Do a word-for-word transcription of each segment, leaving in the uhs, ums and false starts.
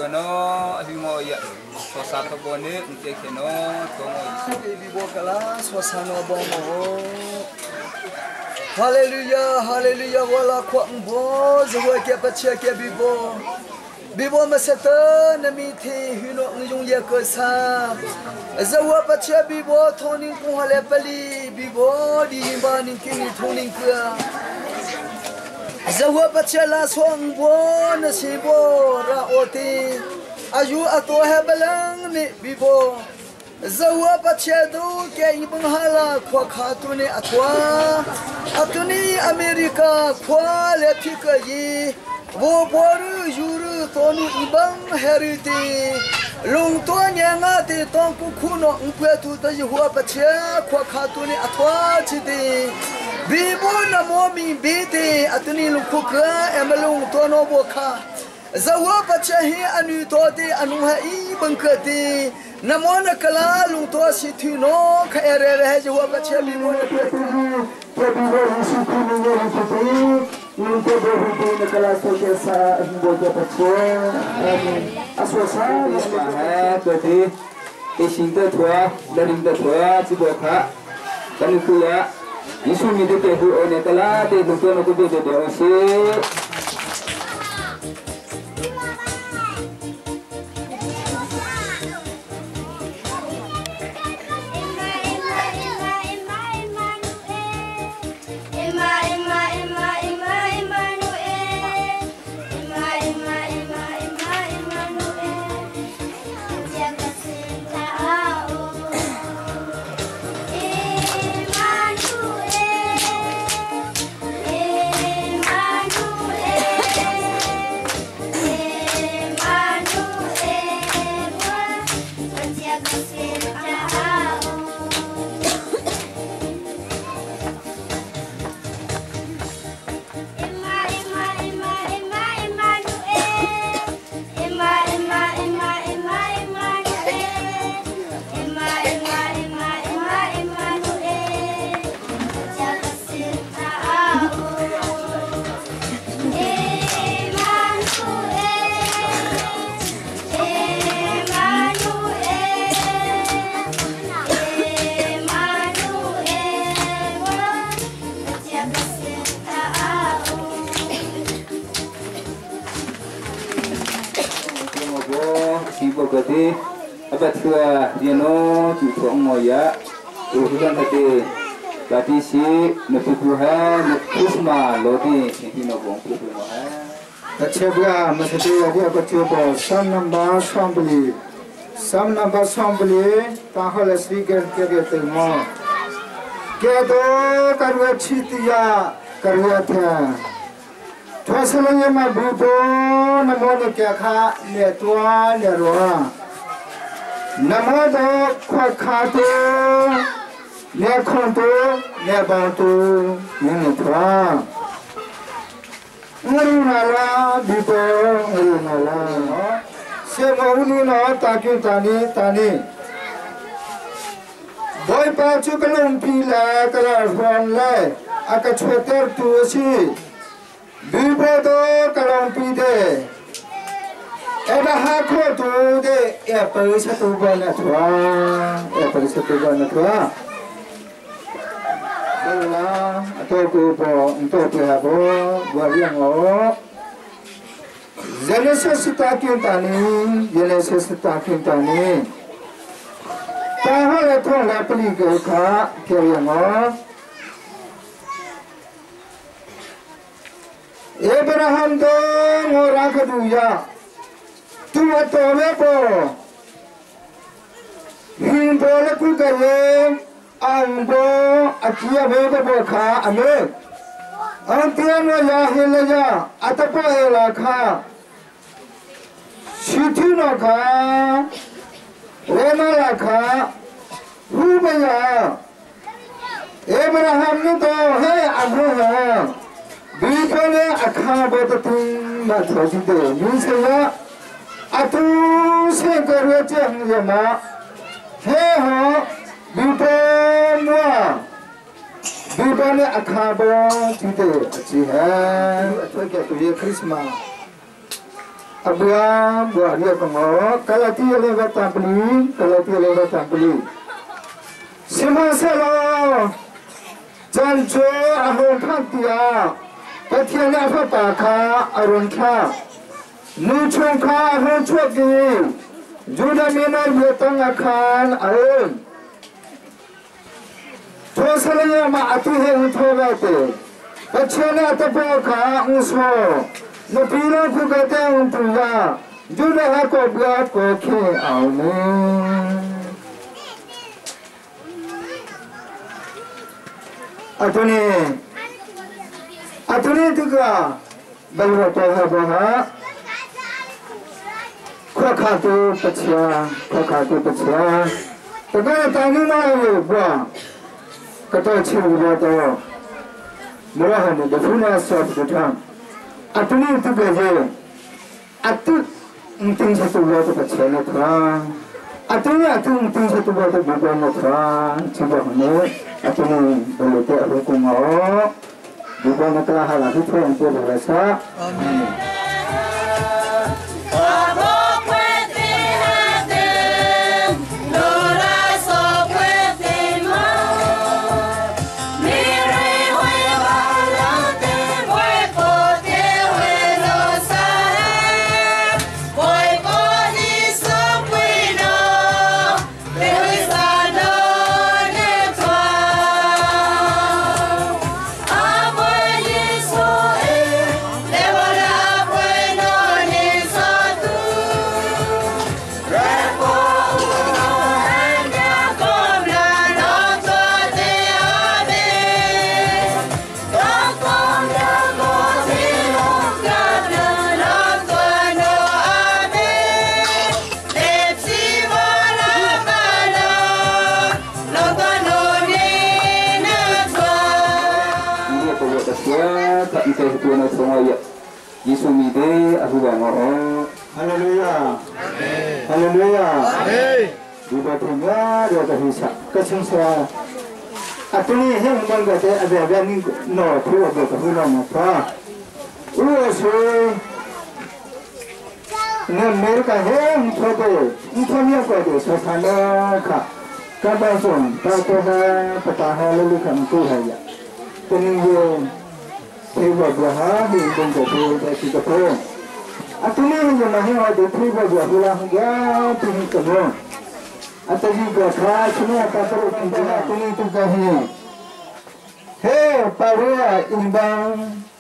no, himo ya. Suasana bone, untuk keno, tomo. Bibo kala suasana bomo. Hallelujah, hallelujah. Wala kwa mbo, zwa ke pachia ke bibo. Bibo masata namiti hino ngyung ya kesa. Zwa pachia bibo toning kung hale pali bibo di himba ning kini toning ka. Zwa pachia la swang bo nasibo ra oti. Ayu ato hebalang ni bibo. Zawa pachia do ke ibang hala Khuakha Tu ni atwa. Atuni Amerika kwa le pika yi. Wo boru yuru tonu ibang heriti. Lung to nyanga te tongku kuno ngpe tu ta yuwa pachia Khuakha Tu ni atwa chidi. Bibo na momi bete atuni lukuka emalung tono boka. Zawa pachia hi anu to te anu ha i bangkati. Namona kala lung to si tino ka ere re zawa pachia bibo na bibo si tino ne si lung to bibo na kala so ke sa bibo ke pachia aswasa Isma hai berarti ising tu tua, dari tu tua cibo kah, kan itu ya. Isu ni tu kehu orang kala tu tu tu tu tu tu osi. Berarti apa tua dia no cucu ngoya urusan tadi berarti si nepuha nepusma lodi ini no bong nepuha Kacebra masih dia kacebra sam number assembly sam number assembly tahal speaker ke gitu mo ke do karwa chitia karwa tha Twasalanya mabuto namo ne kya kha ne twa ne ro namo do Khuakha Tu ne khon tu ne ba tu ne twa nguru na la bipo nguru na la se nguru na ta kyu tani tani boy pa chu kalong pila kala ron le aka choter tu si Bibo do kalong pide, eda hakho tu de ya perisa tu bana tua, ya perisa tu bana tua. Bala atau ku po untuk pelabo, buat yang o. Genesis takin tani, Genesis takin tani. Tahal itu nak beli ke kah, kau yang o. Abraham do ngora keduya tu atome po himbo le ku kare ambo akia be bo kha ame antia no ya hele ya atapa hela kha sithi no kha rena la kha rubaya Abraham no to he Abraham Bipole akha botatung na thoji de misaya atu se karwe chang yama he ho bipo mwa bipole akha bo chite chi ha atwa ke tu ye Christmas abang buat dia kemau kalau dia lewat tampili kalau dia lewat tampili semasa lo janjo ahon kantia patiana apa pakha arun kha nuchong kha ahon choki juda minar betang akan arun thosalanya ma atu he uthobate patiana tapo kha uso Napila ko kata untuya, juna ako biar ko ke aune. Atuni, atuni juga bawa toha baha. Khuakha Tu Pachia, Khuakha Tu Pachia. Tegak tani mana buat? Kata cium buat murah ni, defuna sah betul. Atuni itu gaje, atu mungkin satu buat kecil nak atuni atu mungkin satu buat bukan nak coba ni atuni boleh tak hukum awak bukan nak hal lagi tu untuk berasa. Amin. Yesus mide aku bangun. Haleluya. Haleluya. Dua punya dua terhisap. Kesengsara. Atuni yang mengata ada ada ni no tu ada tu nama apa? Urusan. Ni mereka hem thode. Infonya kau tu sasana ka. Kabasun. Tahu petah lalu kamu haya. Peninggul. Tiba buah ni pun jatuh dari jatuh. Atuni yang mahir ada tiba buah buah dia pun kena. Atau juga kah semua kata orang tua atuni tu kahnya. Hey, paria imbang.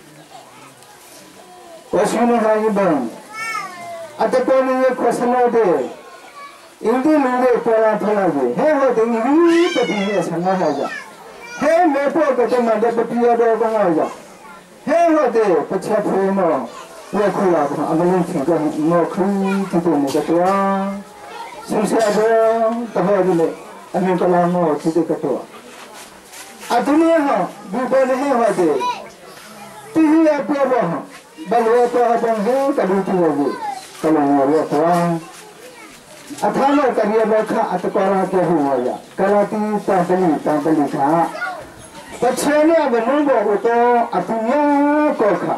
Wasmana hai imbang. Atau pun ini kuasa de. Ini mula pola pola de. Hey, ada ini tapi sama saja. Hey, mereka kata mana tapi ada orang aja. Hey, what day? Pachia Primo. We cool up. I'm a little more cream to do the tour. Since I go, the holiday, I mean, the long more to the tour. I don't know. We go to him what day. Do you have a but we have a hill, the little of it. Come on, walk around. A time of Kariabaka at the Karate Huaya. Karate, Tampani, Tampani. Pachia ada nombor itu atunya Khuakha.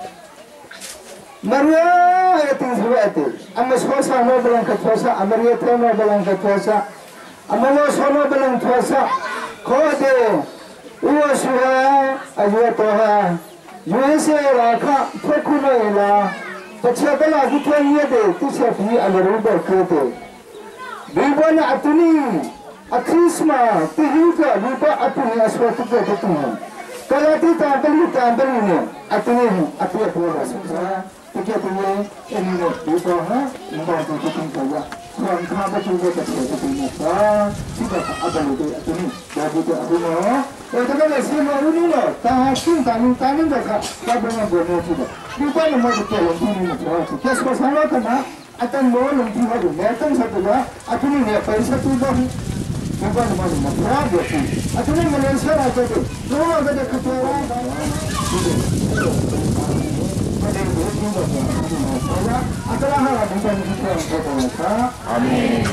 Maria itu sebab amas kuasa no belang kuasa, Maria tu no belang kuasa, amalo sono belang kuasa. Kau de, uas suha, ajuat toha, juese rakha, pekuna ela. Pachia bela kita ni de, tu siapa amaruba kete. Bibana atuni. Akhisma, tihiga, lupa atuni aswatu ketutuhan. Kalau kita beli tambah ini, atuni, atuni apa rasa? Tiga punya ini lupa ha, lupa ketutuhan saja. Kalau kamu juga ketutuhan apa? Tidak ada itu atuni. Jadi itu aku mau. Itu kan semua ini loh. Tahasin, tamin, tamin mereka. Kau punya bodoh juga. Lupa nama kita yang ini macam. Kes masalah kena. Akan mau lompat lagi. Mereka satu dah. Atuni ni apa satu dah. Bukan mana mana berapa? Atau ni Malaysia ada tu. Semua ada ketua. Adalah hal bukan kita. Amin.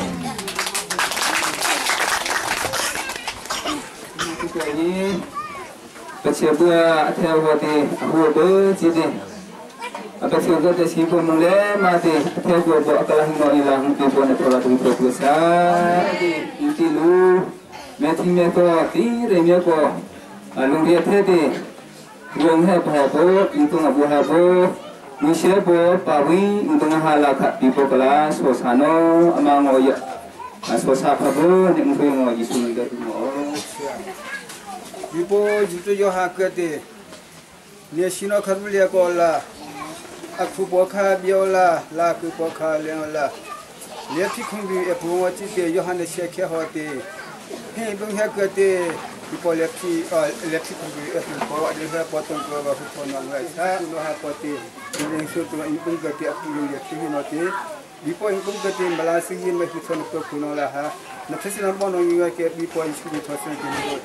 Kita ini persiapan atas waktu aku bersih. apa sih itu tes hipo mulai mati tegu buat kalah mau hilang hipo ne pola tu prokusa inti lu mati meto ti remia ko alung dia tadi Yung he pahabo, itu ngabu habo, misal bo pawi untuk ngahalak pipo kelas, wasano amang oya, aswasa habo, ni mungkin mau jisun juga tu mau. Pipo jitu yo hakati, ni sino kerja ko la, aku bokha biola, la aku bokha leola, lihat kongbi epu wajib ke yo hanya siapa hati, he bung hakati. People lepsi, lepsi kubi, bawa dia potong ke bawah potong mereka. Sudah hati, ini suatu impun kerti aku yang lepsi nanti. People impun kerti balasi ini mereka suatu kuno lah. Nanti siapa orang yang ke people itu suatu kuno.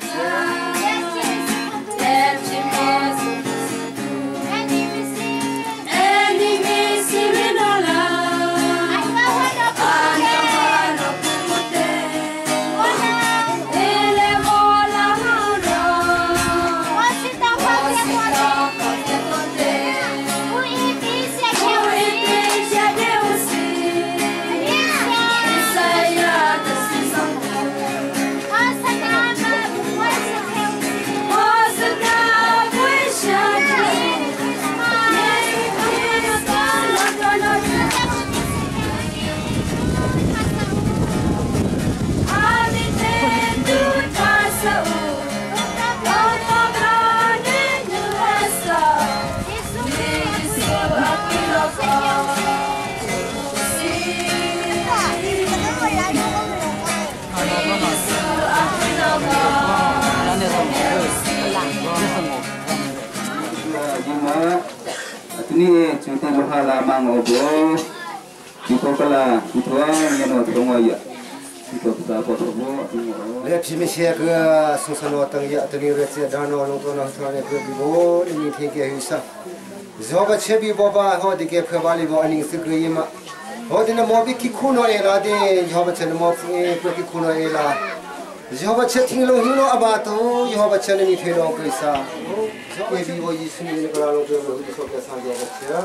Ini cerita luhala mang obo, kita kala kita yang nak tunggu ya, kita kita apa semua. Lepsi mesia ke susah notang ya, tadi rasa dana orang tu nak tuan ke bibo ini tinggi hisap. Zoga cebi bapa kau dikir kembali bawa ini segera mak. Kau di nama mobil kikuno era de, jawab cina mobil kikuno era. Jawab cina tinggal hino abatu, jawab cina ni fino kerja. ये भी वो यीशु ने करालों के लोग इसको कैसा दिया बच्चा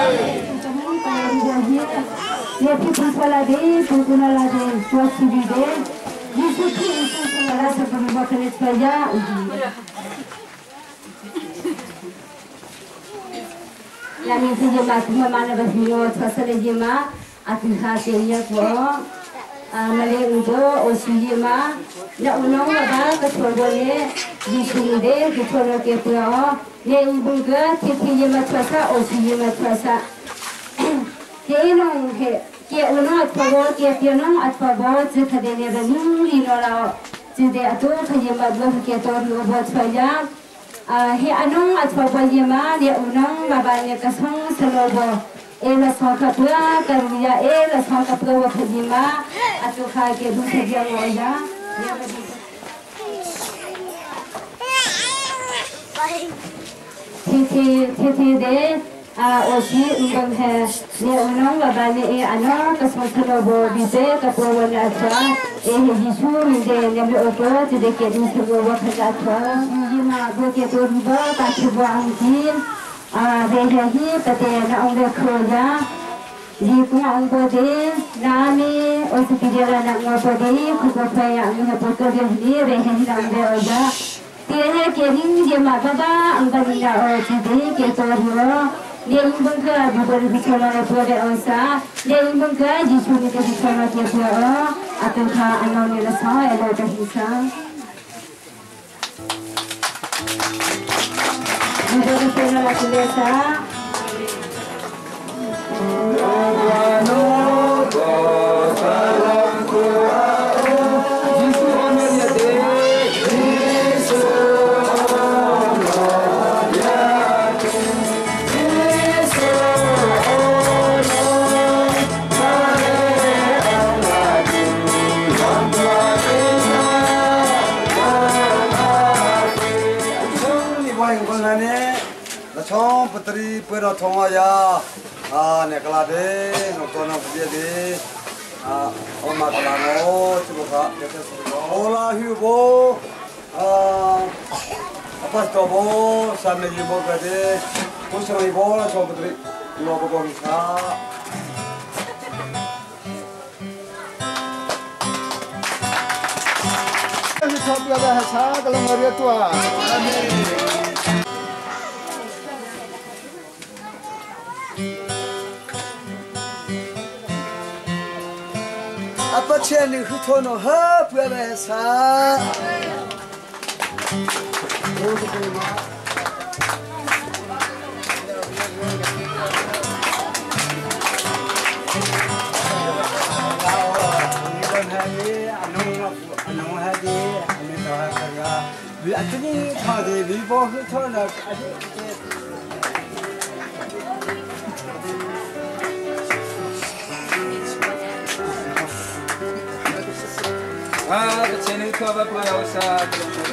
ये भी फसला दे फुकुना ला दे स्वास्थ्य भी दे यीशु की फसला ला सब बकरे पया यानी कि ये बात में माने बस मिलो फसले ये माँ अतिहा से ये को मले उधो ओसिये माँ या उन्हों वाला कठोरने यीशु दे कठोर के पुआ ये इबुंगा कितनी ये मतवासा ओसिये मतवासा के नों के के उन्हों अथवा के पियों अथवा जितने ने रनिंग इनोला जितने अतो खये मतवास के तौर लोबात फैया हे अनों अथवा ये माँ ये उन्हों माबाने कसों सलोबो एला स्वाकपुआ करिया एला स्वाकपुआ वखजिमा अतुखा के दूसरे जगह थी थी थी दे ओशी उंगम है ने उन्हों वाले ए अनो कसमसलो बो बिसे कपोवन अच्छा ए यीशु मिले ने भी ओको जिदे के दूसरे को वक्त अच्छा ये माँ दो के तो रिबा काठी बांगी आ देखे ही पते ना उन्हें खोजा जीपू अंगो दे नामी और सुपीरियर ना अंगो दे खुद पे अंगो पकड़ के लिए रहे ही नामे ओजा तेरे के रिंग ये माता अंगनी ना और जिदे के तो रियो ये इंबंगा बुबरी बिचोला ने पूरे ओसा ये इंबंगा जीसू ने के बिचोला के पूरा अतः का अनो ने लसा एलो का हिस्सा बुबरी बिचोला के लेसा Chong putri pera thonga ya ah nekala de nokona buje de ah oma kala no chuka ola hibo ah apa to bo samne libo ka de kusai bo la chong putri lo ko bom sa ni thop ya da sa kalang ria tua apa chen ni hutono ha pya ba sa vì anh ấy thằng thì vì bao nhiêu thôi là Ah, cái trên này có bao nhiêu sa?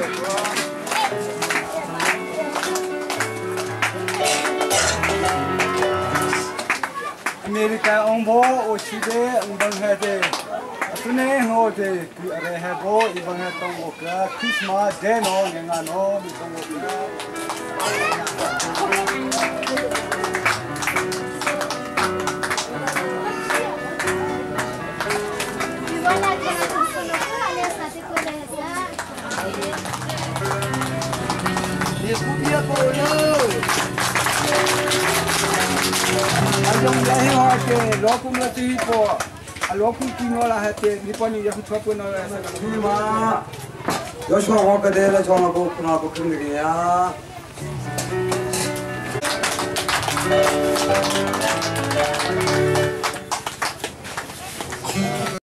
America ông bố ở Chile ông đang hay thế, tôi này ngồi thế, cứ ở đây hay bố, đi bằng hay tông một cái Christmas day nó nghe ngàn nó đi tông một cái. ni ku bia ko no anh ông lấy hoa thế, lo cũng là tí po, à lo cũng kinh nó là hết thế, đi bao nhiêu giờ cũng chọn quên nó là sao cái ni ma yo so ho ka de la cho ma ko na ko khing ri ya